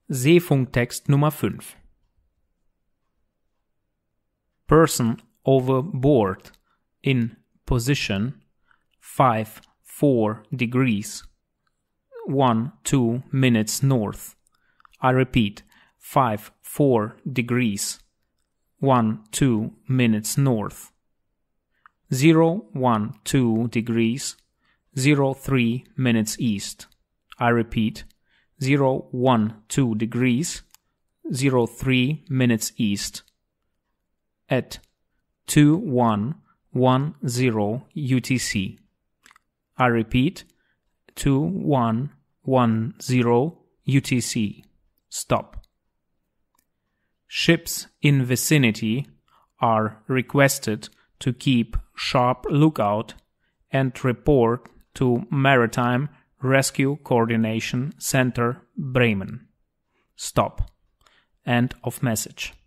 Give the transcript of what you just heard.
Seefunktext Nummer 5. Person overboard in position 5-4 degrees 1-2 minutes north. I repeat, 5-4 degrees 1-2 minutes north. 0-1-2 degrees 0-3 minutes east. I repeat, 0-1-2 degrees 0-3 minutes east. At 2110 UTC. I repeat, 2110 UTC. Stop. Ships in vicinity are requested to keep sharp lookout and report to Maritime Rescue Coordination Center Bremen. Stop. End of message.